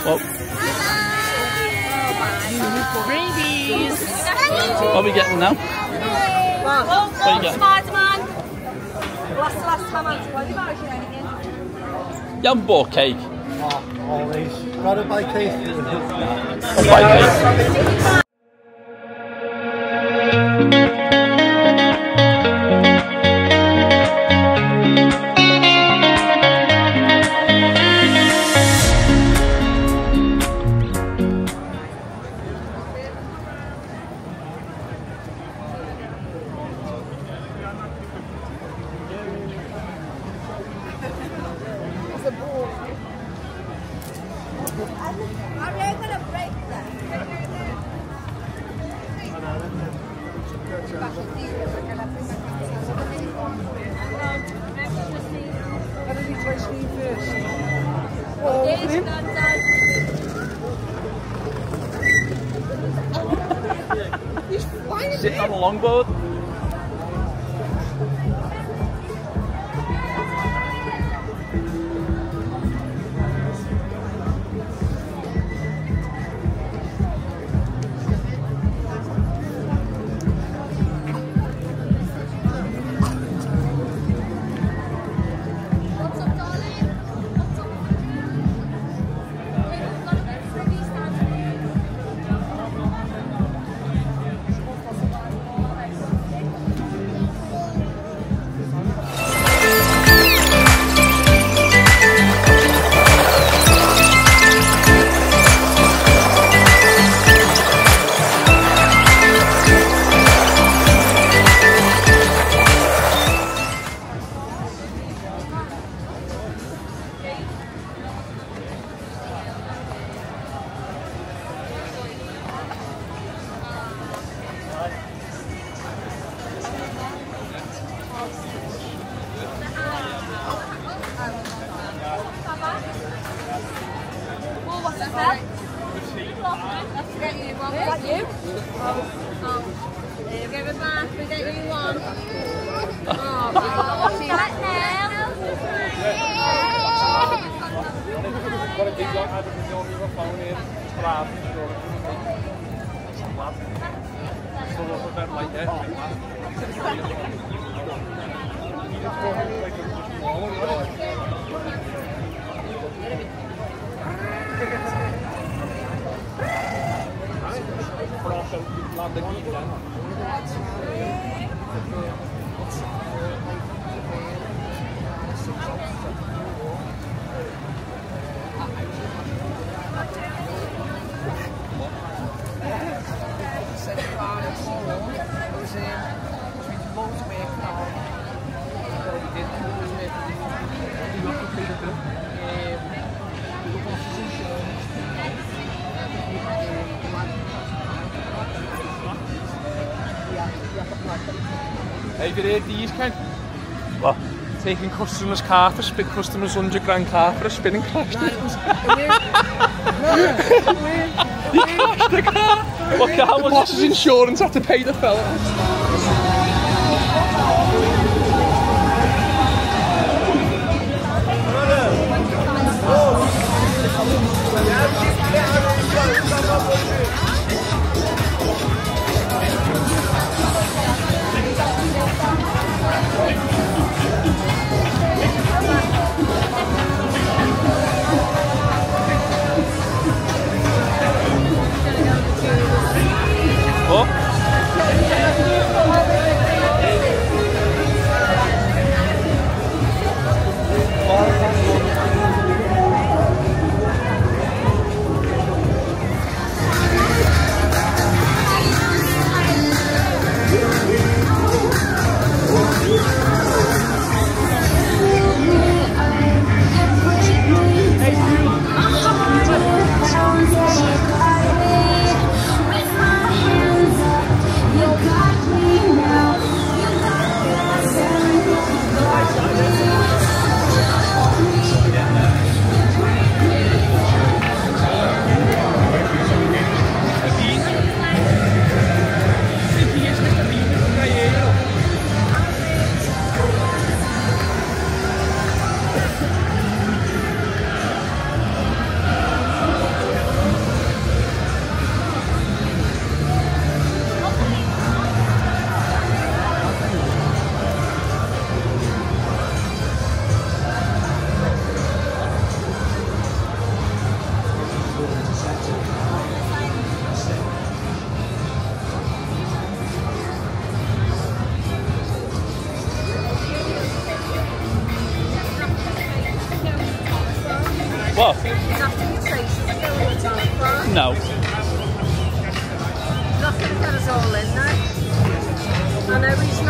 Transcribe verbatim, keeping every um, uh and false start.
Oh. Freebies! What are we getting now? What are you getting? Spider-Man! Last, last time I told you about it, anything. You haven't bought cake? Oh, always. Gotta buy cake. I'll buy cake. Sitting on a longboard. Hey, have you heard these, Ken? What? Taking customers' car for spin customers' hundred grand car for a spinning crash. You crashed the car! What car? The boss's insurance had to pay the fella. No. Not going to get us all in, no. I know he's